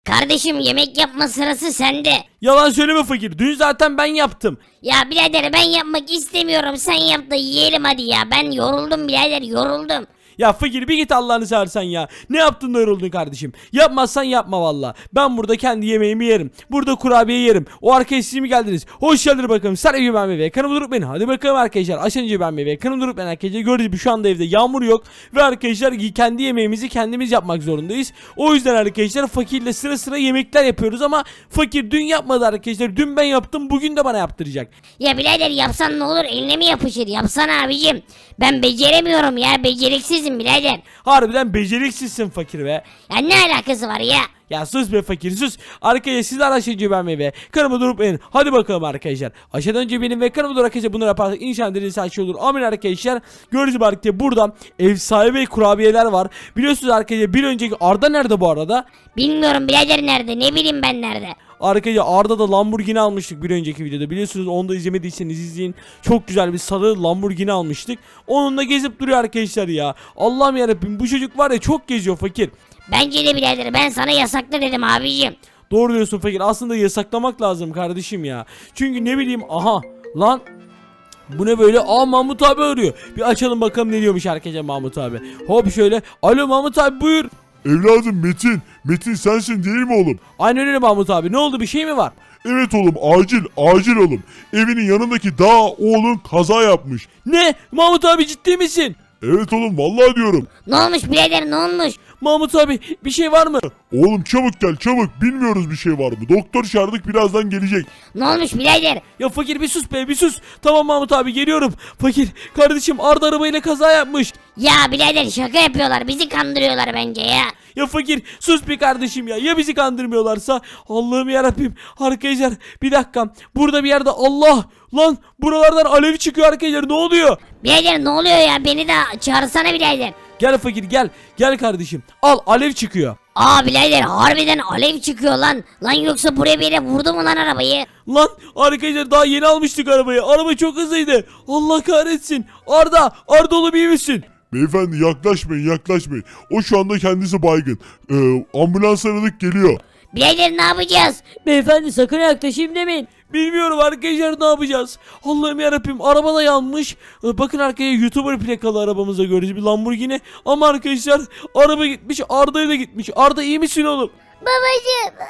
Kardeşim yemek yapma sırası sende. Yalan söyleme fakir. Dün zaten ben yaptım. Ya birader ben yapmak istemiyorum. Sen yap da yiyelim hadi ya. Ben yoruldum birader, yoruldum. Ya fakir bir git Allah'ını seversen ya. Ne yaptın da yoruldun kardeşim? Yapmazsan yapma valla. Ben burada kendi yemeğimi yerim. Burada kurabiye yerim. O arkadaş siz mi geldiniz? Hoş geldiniz bakalım. Sarı ben ve kanım durup beni. Hadi bakalım arkadaşlar. Aşınca ben ve kanım durup ben arkadaşlar. Gördüğünüz gibi şu anda evde yağmur yok. Ve arkadaşlar kendi yemeğimizi kendimiz yapmak zorundayız. O yüzden arkadaşlar fakirle sıra sıra yemekler yapıyoruz ama fakir dün yapmadı arkadaşlar. Dün ben yaptım. Bugün de bana yaptıracak. Ya birader yapsan ne olur, eline mi yapışır? Yapsana abicim. Ben beceremiyorum ya, beceriksizim birader. Harbiden beceriksizsin fakir be. Ya ne alakası var ya? Ya sus be fakir sus. Arkadaşlar sizler aşağıya ben ve kanımı durup benim. Hadi bakalım arkadaşlar. Aşağıdan önce benim ve kanımı durup arkadaşlar bunları yaparsak inşallah dediğiniz her şey olur. Amin arkadaşlar. Gördüğünüz gibi arkadaşlar burada efsane kurabiyeler var. Biliyorsunuz arkadaşlar bir önceki Arda nerede bu arada? Bilmiyorum birader nerede, ne bileyim ben nerede. Arkadaşlar Arda da Lamborghini almıştık bir önceki videoda. Biliyorsunuz onu da izlemediyseniz izleyin. Çok güzel bir sarı Lamborghini almıştık. Onunla gezip duruyor arkadaşlar ya. Allah'ım yarabbim bu çocuk var ya çok geziyor fakir. Bence de birader, ben sana yasakla dedim abicim. Doğru diyorsun fakir. Aslında yasaklamak lazım kardeşim ya. Çünkü ne bileyim aha lan. Bu ne böyle? Aa Mahmut abi arıyor. Bir açalım bakalım ne diyormuş arkadaşlar Mahmut abi. Hop şöyle. Alo Mahmut abi buyur. Evladım Metin. Metin sensin değil mi oğlum? Aynen öyle Mahmut abi. Ne oldu, bir şey mi var? Evet oğlum, acil oğlum. Evinin yanındaki dağ oğlun kaza yapmış. Ne? Mahmut abi ciddi misin? Evet oğlum vallahi diyorum. Ne olmuş birader, ne olmuş? Mahmut abi bir şey var mı? Oğlum çabuk gel çabuk, bilmiyoruz bir şey var mı? Doktor çağırdık, birazdan gelecek. Ne olmuş birader? Ya fakir bir sus be bir sus. Tamam Mahmut abi geliyorum. Fakir kardeşim Arda arabayla kaza yapmış. Ya birader şaka yapıyorlar, bizi kandırıyorlar bence ya. Ya fakir sus bir kardeşim ya. Ya bizi kandırmıyorlarsa? Allah'ım yarabbim. Arkadaşlar bir dakika. Burada bir yerde Allah. Lan buralardan alev çıkıyor arkadaşlar. Ne oluyor? Birader ne oluyor ya, beni de çağırsana birader. Gel fakir gel. Gel kardeşim. Al alev çıkıyor. Aa birader harbiden alev çıkıyor lan. Lan yoksa buraya bir yere vurdu mu lan arabayı? Lan arkadaşlar daha yeni almıştık arabayı. Araba çok hızlıydı. Allah kahretsin. Arda oğlum iyi misin? Beyefendi yaklaşmayın. O şu anda kendisi baygın. Ambulans aradık, geliyor. Birader ne yapacağız? Beyefendi sakın yaklaşayım demeyin. Bilmiyorum arkadaşlar ne yapacağız? Allah'ım yarabbim araba da yanmış. Bakın arkaya YouTuber plakalı arabamıza gördüğünüz bir Lamborghini. Ama arkadaşlar araba gitmiş, Arda'ya da gitmiş. Arda iyi misin oğlum? Babacım.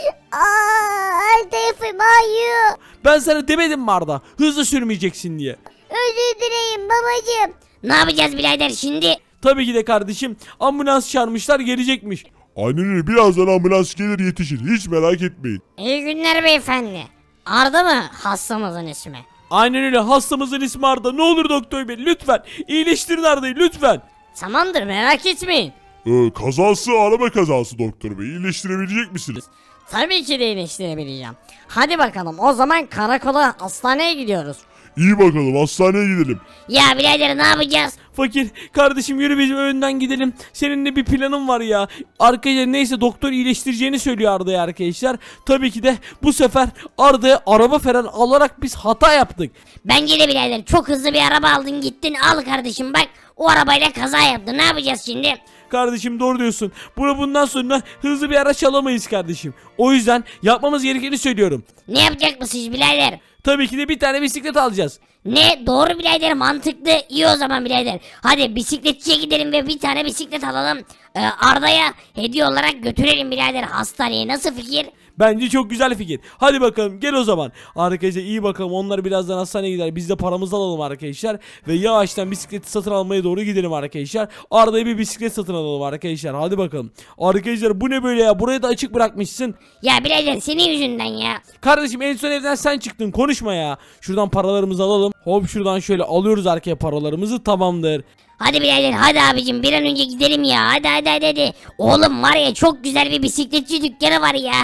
Telefon ayıyor. Ben sana demedim mi Arda? Hızlı sürmeyeceksin diye. Özür dileyim babacım. Ne yapacağız birader şimdi? Tabii ki de kardeşim. Ambulans çağırmışlar, gelecekmiş. Aynen öyle, birazdan ambulans gelir, yetişir, hiç merak etmeyin. İyi günler beyefendi. Arda mı hastamızın ismi? Aynen öyle, hastamızın ismi Arda. Ne olur doktor bey lütfen. İyileştirin Arda'yı lütfen. Tamamdır merak etmeyin. Kazası araba kazası doktor bey, iyileştirebilecek misiniz? Tabii ki de iyileştirebileceğim. Hadi bakalım o zaman karakola, hastaneye gidiyoruz. İyi bakalım, hastaneye gidelim. Ya birader ne yapacağız? Fakir kardeşim yürü bizim önden gidelim. Seninle bir planım var ya. Arkadaşlar neyse doktor iyileştireceğini söylüyor Arda'ya arkadaşlar. Tabii ki de bu sefer Arda'ya araba falan alarak biz hata yaptık. Bence de birader çok hızlı bir araba aldın gittin, al kardeşim bak. O arabayla kaza yaptı, ne yapacağız şimdi? Kardeşim doğru diyorsun. Bundan sonra hızlı bir araç alamayız kardeşim. O yüzden yapmamız gerekeni söylüyorum. Ne yapacak mısınız birader? Tabii ki de bir tane bisiklet alacağız. Ne? Doğru birader, mantıklı. İyi o zaman birader. Hadi bisikletçiye gidelim ve bir tane bisiklet alalım. Arda'ya hediye olarak götürelim birader hastaneye. Nasıl fikir? Bence çok güzel fikir. Hadi bakalım gel o zaman. Arkadaşlar iyi bakalım, onlar birazdan hastaneye gider. Biz de paramızı alalım arkadaşlar. Ve yavaştan bisikleti satın almaya doğru gidelim arkadaşlar. Arda'ya bir bisiklet satın alalım arkadaşlar. Hadi bakalım. Arkadaşlar bu ne böyle ya? Burayı da açık bırakmışsın. Ya birader senin yüzünden ya. Kardeşim en son evden sen çıktın, konuşma ya. Şuradan paralarımızı alalım. Hop şuradan şöyle alıyoruz arkaya paralarımızı, tamamdır. Hadi birader hadi abicim bir an önce gidelim ya. Hadi. Oğlum var ya çok güzel bir bisikletçi dükkanı var ya.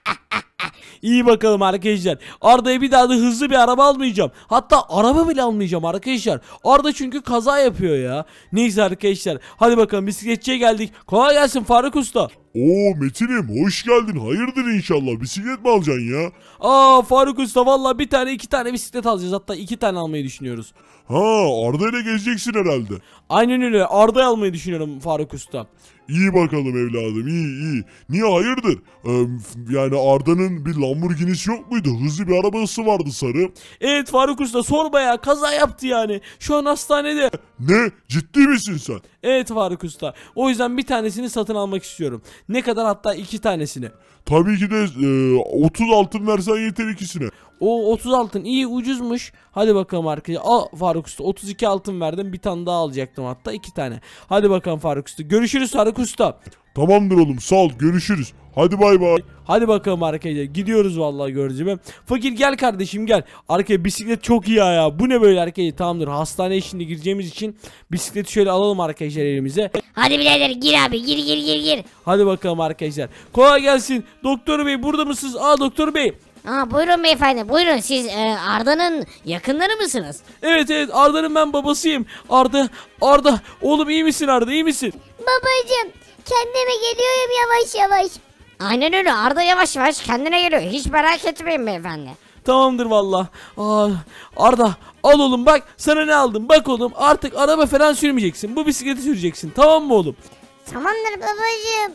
İyi bakalım arkadaşlar. Arda'ya bir daha da hızlı bir araba almayacağım. Hatta araba bile almayacağım arkadaşlar. Arda çünkü kaza yapıyor ya. Neyse arkadaşlar. Hadi bakalım bisikletçiye geldik. Kolay gelsin Faruk Usta. Oo Metin'im, hoş geldin, hayırdır inşallah, bisiklet mi alacaksın ya? Faruk Usta vallahi bir tane iki tane bisiklet alacağız. Hatta iki tane almayı düşünüyoruz. Ha, Arda ile gezeceksin herhalde. Aynen öyle, Arda'yı almayı düşünüyorum Faruk Usta. İyi bakalım evladım, iyi. Niye, hayırdır? Yani Arda'nın bir Lamborghini'si yok muydu? Hızlı bir arabası vardı sarı. Evet Faruk Usta, sorma ya, kaza yaptı yani. Şu an hastanede. Ne? Ciddi misin sen? Evet Faruk Usta. O yüzden bir tanesini satın almak istiyorum. Ne kadar, hatta 2 tanesini. Tabii ki de 30 altın versen yeter ikisine. O 30 altın iyi, ucuzmuş. Hadi bakalım arkadaşlar. Al Faruk Usta, 32 altın verdim. Bir tane daha alacaktım, hatta 2 tane. Hadi bakalım Faruk Usta. Görüşürüz Faruk Usta. Tamamdır oğlum, sağ ol, görüşürüz. Hadi bay bay. Hadi bakalım arkadaşlar, gidiyoruz vallahi göreceğim. Fakir gel kardeşim gel. Arkaya bisiklet çok iyi ya. Bu ne böyle arkadaşlar? Tamamdır, hastaneye şimdi gireceğimiz için bisikleti şöyle alalım arkadaşlar elimize. Hadi birader gir abi, gir. Hadi bakalım arkadaşlar. Kolay gelsin. Doktor bey burada mısınız? Doktor bey. Buyurun beyefendi, buyurun. Siz Arda'nın yakınları mısınız? Evet Arda'nın ben babasıyım. Arda oğlum, iyi misin Arda, iyi misin? Babacım kendime geliyorum yavaş. Aynen öyle, Arda yavaş yavaş kendine geliyor. Hiç merak etmeyin beyefendi. Tamamdır valla. Arda al oğlum, bak sana ne aldım. Bak oğlum, artık araba falan sürmeyeceksin. Bu bisikleti süreceksin, tamam mı oğlum? Tamamdır babacım.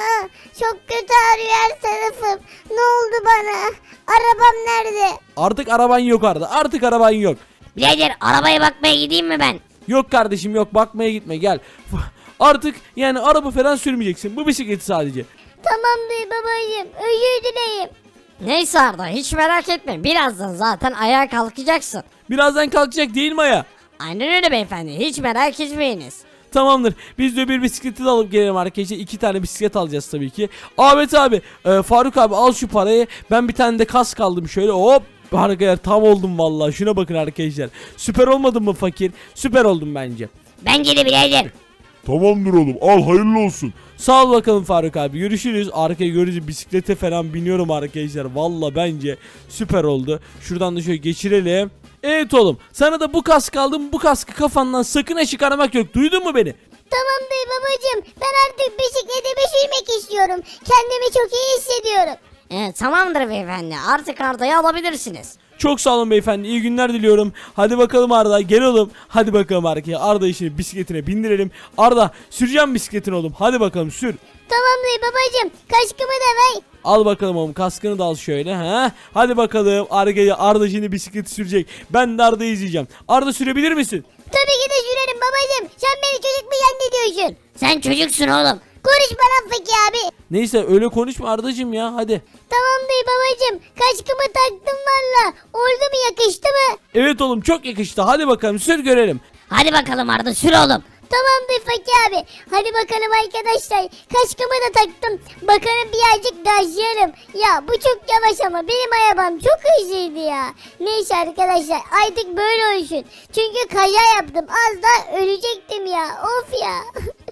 Çok kötü ağrıyor her tarafım. Ne oldu bana? Arabam nerede? Artık araban yok Arda, artık araban yok. Birader arabaya bakmaya gideyim mi ben? Yok kardeşim yok, bakmaya gitme, gel. Artık yani araba falan sürmeyeceksin. Bu bisikleti sadece. Tamamdır babacım, özür dileyim. Neyse Arda, hiç merak etme. Birazdan zaten ayağa kalkacaksın. Birazdan kalkacak değil mi Aya? Aynen öyle beyefendi, hiç merak etmeyiniz. Tamamdır. Biz de bir bisikleti de alıp gelelim arkadaşlar. 2 tane bisiklet alacağız tabii ki. Ahmet abi, Faruk abi al şu parayı. Ben bir tane de kask aldım şöyle. Hop. Arkadaşlar tam oldum vallahi. Şuna bakın arkadaşlar. Süper olmadım mı fakir? Süper oldum bence. Bence de birader. Tamamdır oğlum, al hayırlı olsun. Sağ ol bakalım Faruk abi. Görüşürüz. Arkaya görünce bisiklete falan biniyorum arkadaşlar. Valla bence süper oldu. Şuradan da şöyle geçirelim. Evet oğlum, sana da bu kask aldım. Bu kaskı kafandan sakın çıkarmak yok. Duydun mu beni? Tamamdır babacım. Ben artık bisiklete sürmek istiyorum. Kendimi çok iyi hissediyorum. Tamamdır beyefendi, artık Arda'yı alabilirsiniz. Çok sağ olun beyefendi. İyi günler diliyorum. Hadi bakalım Arda, gel oğlum. Hadi bakalım arkaya. Arda'yı şimdi bisikletine bindirelim. Arda, süreceğim bisikletini oğlum. Hadi bakalım sür. Tamamdır babacım. Kaşkımı da ver. Al bakalım oğlum, kaskını da al şöyle. Hadi bakalım Arda şimdi bisikleti sürecek. Ben de Arda'yı izleyeceğim. Arda, sürebilir misin? Tabii ki de sürerim babacım. Sen beni çocuk mu zannediyorsun? Sen çocuksun oğlum. Konuşma lan Fakir abi. Neyse öyle konuşma Ardacığım ya, hadi. Tamamdır babacım. Kaşkımı taktım valla. Oldu mu, yakıştı mı? Evet oğlum, çok yakıştı. Hadi bakalım sür görelim. Hadi bakalım Arda, sür oğlum. Tamamdır Fakir abi. Hadi bakalım arkadaşlar. Kaşkımı da taktım. Bakalım birazcık gazlayalım. Ya bu çok yavaş ama benim arabam çok hızlıydı ya. Neyse arkadaşlar, artık böyle olsun. Çünkü kaza yaptım. Az daha ölecektim ya. Of ya.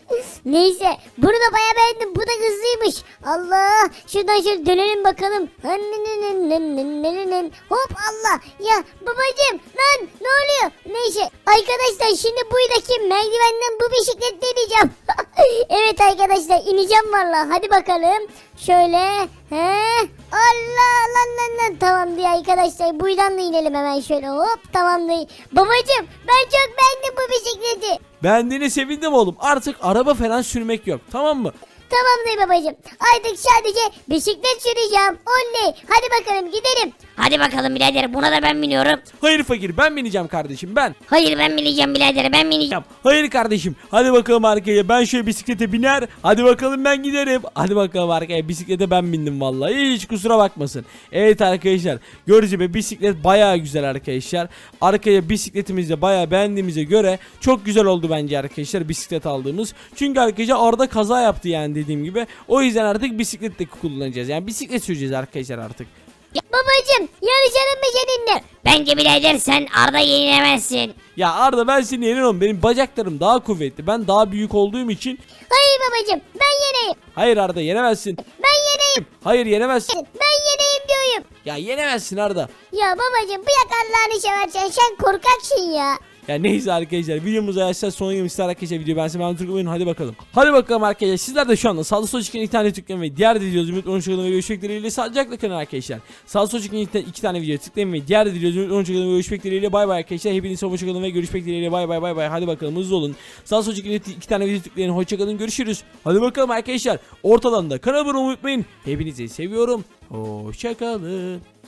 Neyse, bunu da bayağı beğendim. Bu da hızlıymış. Allah, şuradan şöyle dönelim bakalım. Hop Allah. Ya babacım, lan ne oluyor? Neyse arkadaşlar, şimdi buradaki merdivenden bu bisikletle ineceğim. Evet arkadaşlar, ineceğim vallahi. Hadi bakalım. Şöyle. Allah lan. Tamamdır arkadaşlar. Buradan da inelim hemen şöyle. Hop, tamamdır. Babacım, ben çok beğendim bu bisikleti. Beğendiğine sevindim oğlum. Artık araba falan sürmek yok, tamam mı? Tamamdır babacım. Artık sadece bisiklet süreceğim. Oley. Hadi bakalım gidelim. Hadi bakalım birader, buna da ben biniyorum. Hayır fakir, ben bineceğim kardeşim, ben. Hayır, ben bineceğim birader, ben bineceğim. Hayır kardeşim, hadi bakalım arkaya. Ben şöyle bisiklete biner. Hadi bakalım ben giderim. Hadi bakalım arkaya, bisiklete ben bindim vallahi. Hiç kusura bakmasın. Evet arkadaşlar, gördüğünüz gibi bisiklet bayağı güzel arkadaşlar. Arkaya bisikletimizi de bayağı beğendiğimize göre çok güzel oldu bence arkadaşlar bisiklet aldığımız. Çünkü arkadaşlar Arda kaza yaptı yani, dediğim gibi. O yüzden artık bisiklet de kullanacağız. Yani bisiklet süreceğiz arkadaşlar artık. Babacım, yarışalım mı seninle? Bence birader sen Arda yenemezsin. Ya Arda, ben seni yenerim. Benim bacaklarım daha kuvvetli. Ben daha büyük olduğum için. Hayır babacım, ben yeneyim. Hayır Arda, yenemezsin. Ben yeneyim. Hayır yenemezsin. Ben yeneyim diyorum. Ya yenemezsin Arda. Ya babacım, bırak Allah'ını seversen, sen korkaksın ya. Yani neyse arkadaşlar videomuzu arkadaşlar sonuna gelmişler arkadaşlar. Video ben size Türk hadi bakalım. Hadi bakalım arkadaşlar. Sizler de şu anda sağda sol çıkan 2 tane tıklayın ve diğer videomuzu unutmayın ve görüşmek dileğiyle sağlıcakla kalın arkadaşlar. Sağda sol çıkan 2 tane video tıklayın ve diğer videomuzu unutmayın ve görüşmek dileğiyle bay bay arkadaşlar. Hepinize hoşça kalın ve görüşmek dileğiyle bay bay bay bay. Hadi bakalım hızlı olun. Sağda sol çıkan 2 tane video tıklayın. Hoşça kalın, görüşürüz. Hadi bakalım arkadaşlar. Ortadan da kanalıma unutmayın. Hepinizi seviyorum. Hoşça kalın.